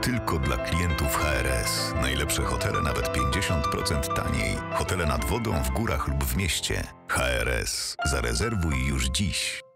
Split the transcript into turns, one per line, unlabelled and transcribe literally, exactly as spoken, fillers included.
Tylko dla klientów H R S. Najlepsze hotele nawet pięćdziesiąt procent taniej. Hotele nad wodą, w górach lub w mieście. H R S. Zarezerwuj już dziś.